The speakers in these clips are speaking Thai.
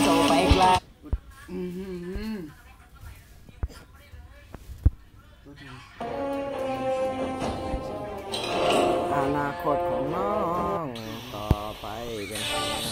ไปละอนาคตของน้องต่อไปเป็น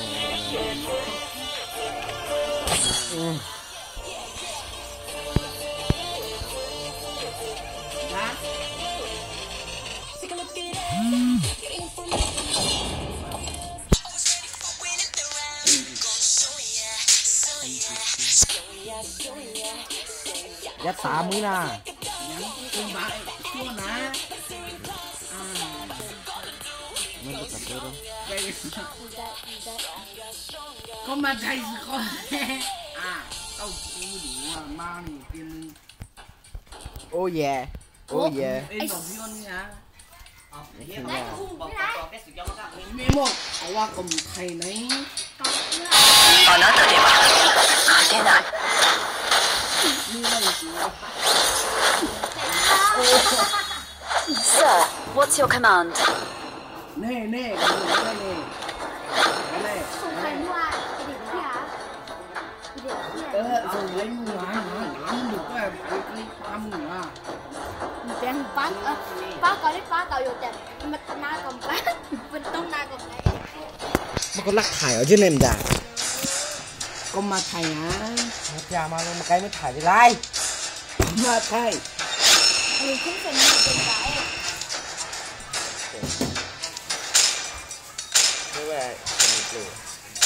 ยัดสามมือนะยังบาชั่วนะมันจะตัดตัวก็มาใจสิเขาเต้าหู้ดูว่ามาหนึ่งกินโอ้ยโอ้ยไอ้ของพี่วันนี้นะไม่หมดเอาว่ากลมไทยไหน好了，这对吧？现在。Sir, what's your command? เน่ส่งใครมั่วเด็กพี่ส่งไว้หมาหนูก็ทำหนูเป็นป้าก่อนที่ป้าเก่าอยู่แต่มันหน้ากับป้ามันต้องหน้ากับไหนมันก็รักถ่ายเอาเช่นนั้นจ้ะก็มาถ่ายนะอย่ามาลงมาใกล้ไม่ถ่ายจะไรมาถ่ายมีขึ้นเป็นเป็นไรไม่ว่าเป็นเกลือ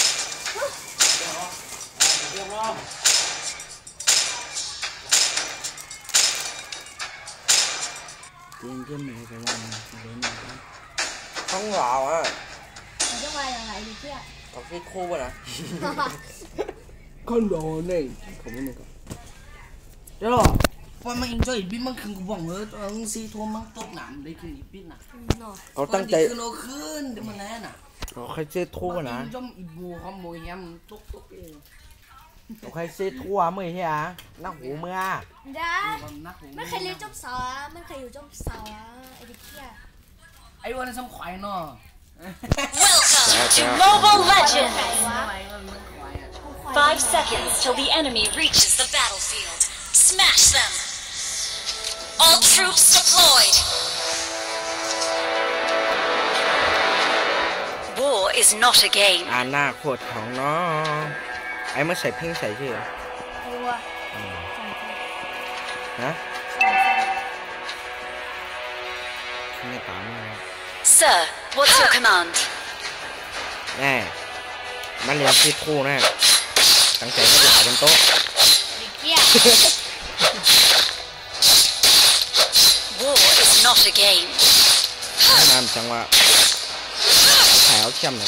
เกมไหนกันบ้างห้องเราอ่ะจะว่าอย่างไรดิเพื่อนเอาที่คู่ป่ะนะคอนโดนี่ผมไม่รู้กันเดี๋ยวพอมันอินจอยบินมันขึ้นกูบอกเลยตอนซีทัวมันตกหนามได้ขึ้นอีบินน่ะเอาตั้งใจขึ้นเราขึ้นเดี๋ยวมันแน่น่ะเราใครเซทัวนะจอมอีบูเขาโมยแฮมตกเองเราใครเซทัวเมื่อไหร่ฮะนักหูเมื่อได้ไม่เคยเรียนจบสาวไม่เคยอยู่จบสาวไอ้ดิเพื่อนไอ้วันนั้นสมัยเนาะ Welcome to Mobile Legends! 5 seconds till the enemy reaches the battlefield. Smash them! All troops deployed! War is not a game. อนาคตของน้องไอ้เมื่อใส่เพลงใส่ชื่อฮะไม่ตามเลย Sir, what's your command? แน่มันเรียนที่คู่แน่ตั้งใจให้หลายบนโต๊ะ War is not a game. นำจังหวะแถวเข้มหน่อย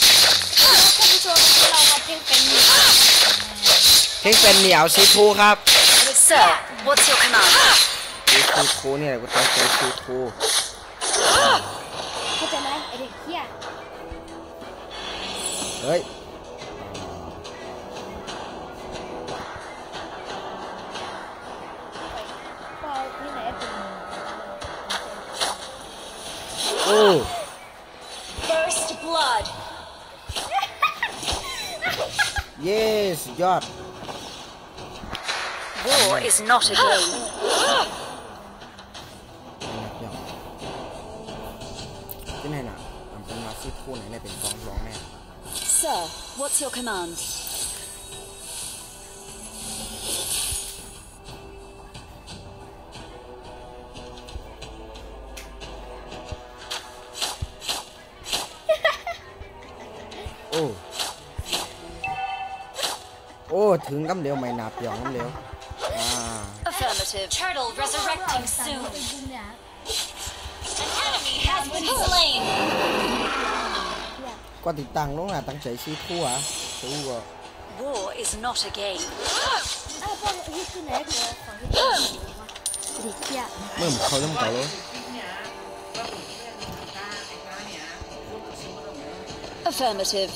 เพลงเป็นเหนียวซีทูครับ Sir, what's your command? ซีทูเนี่ยก็ตั้งใจซีทูเข้าใจไหมไอเด็กเหี้ยเฮ้ยโอ้ First blood เยสยอด War is not a game. ที่ไหนน่ะมันเป็นมาซีทูไหนเนี่ยเป็นฟ้องร้องแน่ Sir, what's your command? โอ้ถึงกำเดียวไม่นับหยองกำเดียว Affirmative. Turtle resurrecting soon. An enemy has been slain. ก็ติดตั้งลงน่ะตั้งใจซีทูอ่ะสู้ก็ War is not a game. เมื่อเขาเริ่มก่อนเลย Affirmative.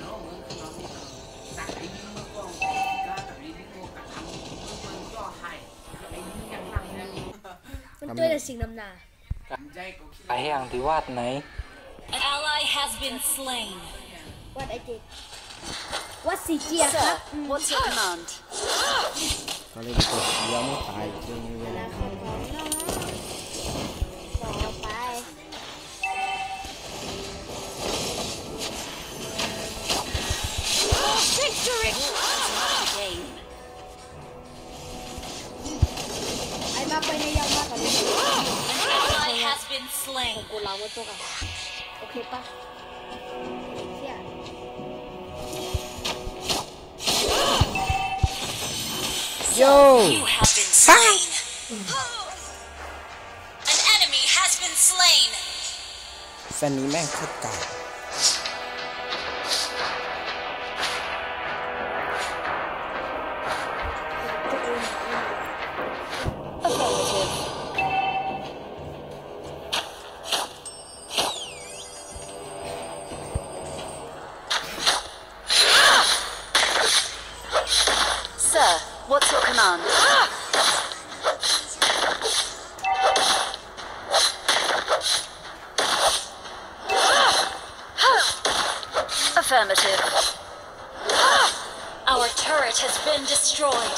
มันตัวแต่สิ่งนำหน้าไอ้อย่างที่วาดไหน An ally has been slain. What I did วัดสีเจียครับ What's your command? ก็เลยกดเลี้ยวไม่ตายจริงเลยนะของน้องต่อไป Victory! Game. ไอ้มาไปในยาวมากกว่านี้ An ally has been slain. กูเราไว้ตัวกันโอเคปะเที่ยโย่ You have been slain. An enemy has been slain. แฟนนี้แม่งโคตรเก่า Sir, what's your command? Affirmative. Our turret has been destroyed.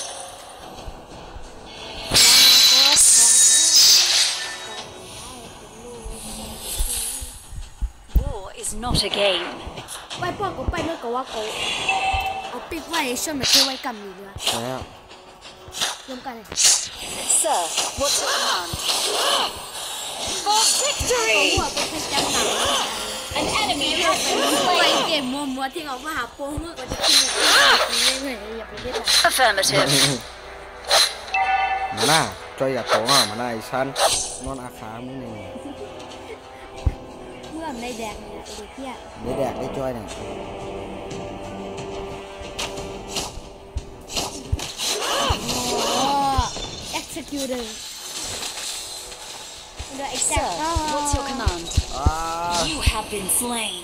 War is not a game. ไปพ่อกูไปเมื่อกับว่ากูเอาปิดไว้ช่วยมาช่วยไว้กำอยู่ด้วยแล้วรวมกันเลย Sir, what's your command? For เขา victory! หัวเป็นจังหนัง An enemy has been ไป slain. เกมมัวที่เขามาหาโป้เมื่อก็จะขึ้นเลยอย่าไปเล่น Affirmative. มาหน้าจอยอย่าโตอ่ะมาหน้าไอ้ชั้นนอนอาคาไม่หนึ่งเมื่อในแดงเนี่ยไอ้เด็กเที่ยได้แดกได้จอยเนี่ยโอ้ executor เดี๋ยว Sir, exact what's your command? อ้า You have been slain.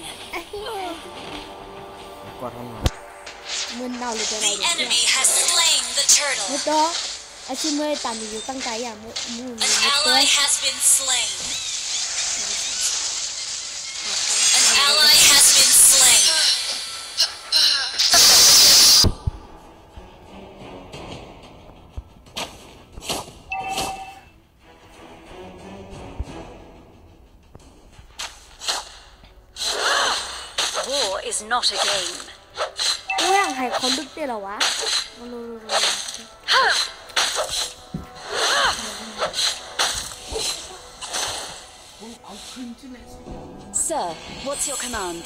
กดทำไมมึนเน่าหรือจะอะไร The เด็กเที่ย enemy has slain the มุ turtle. ดโตไอ้ชิเมย์ตันอยู่ตั้งใจอย่างมุด An ally has been slain. An ally has been slain. War is not a game. กูอยากให้เขาลึกได้หรอวะมาดูเอาขึ้นใช่ไหม Sir, what's your command?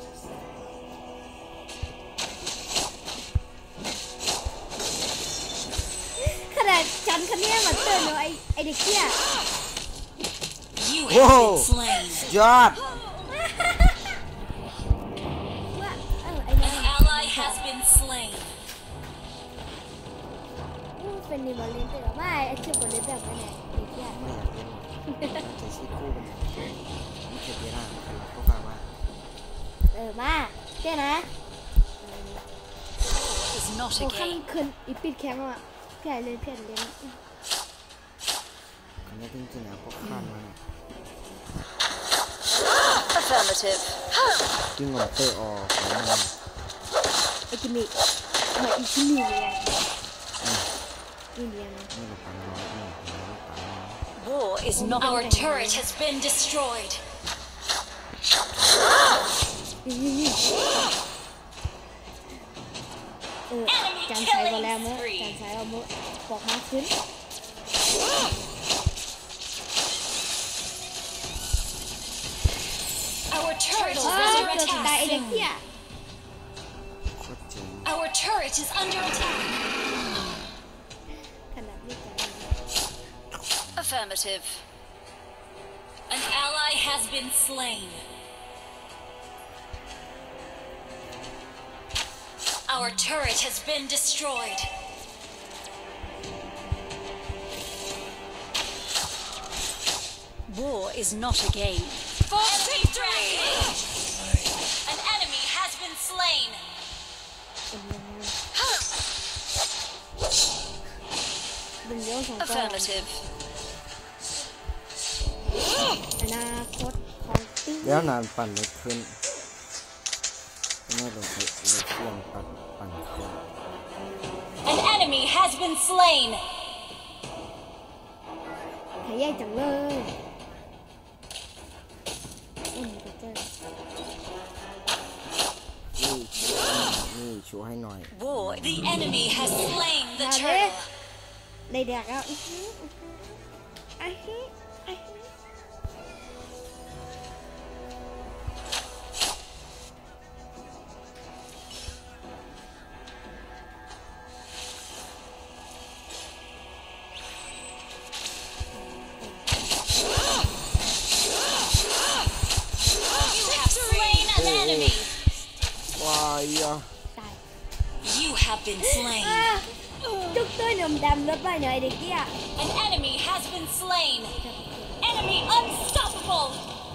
ขนาดฉันคันนี้มาเตือนเลยไอ้เด็กเที่ย You โอ้ have โห been slain. ยอดว่าไอ้เนี่ย An ally has been slain. เป็นนิวอลเลนต์หรอไม่ไอ้ชื่อบอลเลนต์แบบไหนเด็กเที่ยไม่อยากเล่นจะซีคู่กันไม่เคยเล่นอ่ะพวกเราว่ามาเจ้นะ Is not โอ้ a ขั้น game. คืนอีปิดแคมป์อ่ะพี่ใหญ่เลยพี่ใหญ่เลยอันนี้จริงๆอ่ะพวกข้ามมาเนี่ย Affirmative. จิ้งหรีดเตอร์ออของมันไอ้กิมิเหมือนอีชิมิเลยนี่เรียนไม่หลุดปันน้อยไม่หลุดปันน้อย War is not. Our turret has been destroyed. จานใช้ก็แล้วเมื่อจานใช้เอาเมื่อปอกมาขึ้น Our turret is เกื under อบตายไอ้เด็ก attack. เที่ยโคตรเจ๋ง Our turret is under attack. ขนาดนี้กัน Affirmative. An ally has been slain. Our turret has been destroyed. War is not a game. For victory! An enemy has been slain. ดึงเลี้ยวสองก้อน Affirmative. อนาคตของติ้งแล้วนานปั่นไม่ขึ้นไม่ลงไปเลยเสียงปั่นเครื่อง An enemy has been slain. หายากจังเลยนี่ชูให้หน่อย War. The enemy has slain the มาเลย turtle. ได้แดกแล้วไอ้ฮิ You have slain an enemy. วายอ่ะตาย You have been slain. จุกตัวหนุ่มดำรถไปหน่อยเด็กเนี่ย An enemy has been slain. Enemy unstoppable.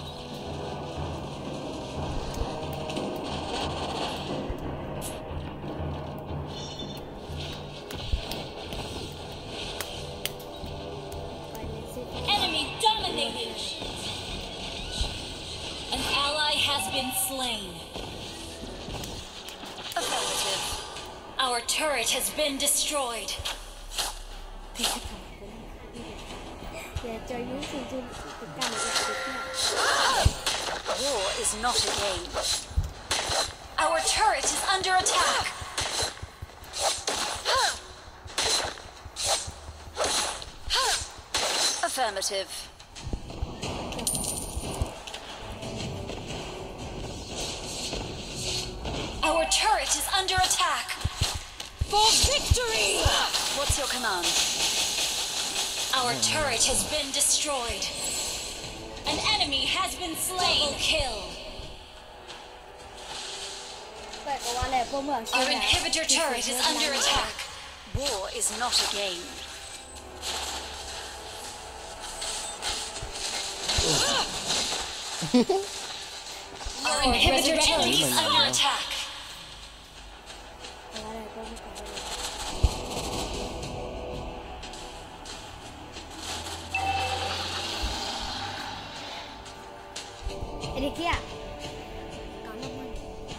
ไปเลยสิ Enemy dominated. An ally has been slain. Affirmative. Our turret has been destroyed. อย่าจอยยุ่งสิจุนติดกันเลยเด็กเนี่ย War is not a game. Our turret is under attack. Affirmative. Our turret is under attack. For victory! What's your command? Our turret has been destroyed. An enemy has been slain. Double kill. เปิดก็ว่าแหละพวกเมือง Our inhibitor turret is under attack. War is not a game. Our inhibitor turret is under attack. ว่าแหละพวกเมืองไอ้เด็กเนี่ยก่อนน้ำมัน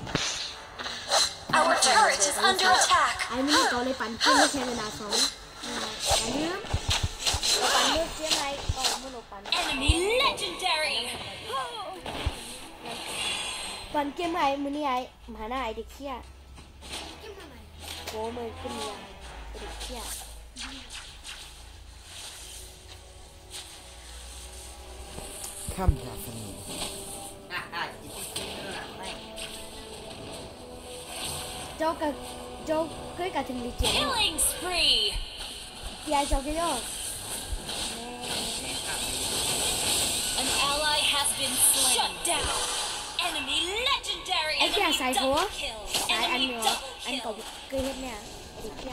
Our turret is under attack. ไอ้ไม่ได้ก่อนเลยปั่นขึ้นไม่ใช่เวลาสองอย่าลืมปั่นเลือกเจ๊ไงก่อนมันปั่น Enemy legendary. ปั่นเกมไงมือนี่ไอ้มหาหน้าไอ้เด็กเที่ยโว้มือขึ้นยาไอ้เด็กเที่ยข้ามยาสนิทโจ๊กกับโจ๊กเคยกับถึงดีเจ Killing spree. เตียโจ๊กก็โยก An ally has been slain. Shut down. Enemy legendary. ไอ้เที่ย Enemy สายหัว double kill. สายอัน Enemy เหนือ double อันเก่า kill. เคยเห็นเนี่ยไอ้เด็กเที่ย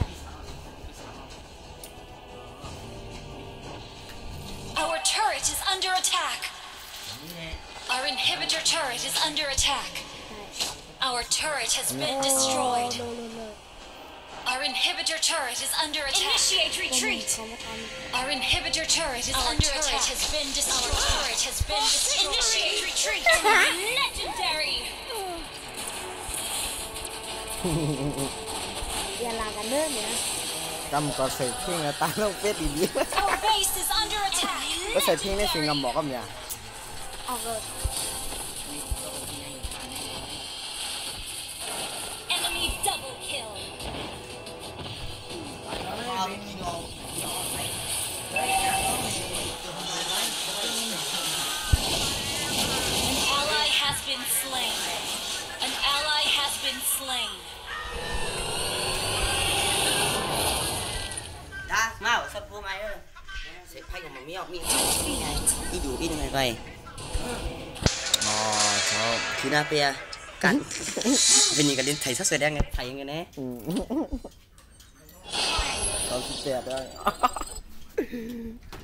Our turret is under attack. Our inhibitor turret is under attack. ใช่ Our turret has been โอ้ destroyed. โลโลโล Our inhibitor turret is under attack. Initiate เขามาทำ Our inhibitor turret is under attack. Has been destroyed. Our turret has been destroyed. Initiate retreat. Legendary. อย่าลากันเด้อเนี่ยกำก็ใส่เพลงตาเราเป็ดดี Our base is under attack. ๆก็ใส่เพลงในสิ่งกำบอกกับเนี่ยออกเลย Enemy double kill. An ally has been slain. An ally has been slain. ตามาเอาสับปูมาเออเสร็จไพ่ของมันไม่ออกมีที่ดูพี่ทำไมไปอ๋อชอบคือหน้าเปียกันเป็นยังกันเล่นไทยซะสวยแดงไงไทยยังไงแน่เราคิดแตกได้